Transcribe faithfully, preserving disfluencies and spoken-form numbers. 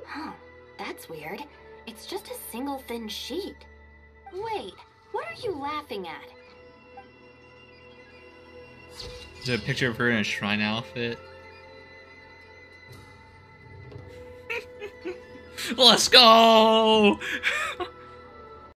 Huh, that's weird. It's just a single thin sheet. Wait, what are you laughing at? Is there a picture of her in a shrine outfit? Let's go!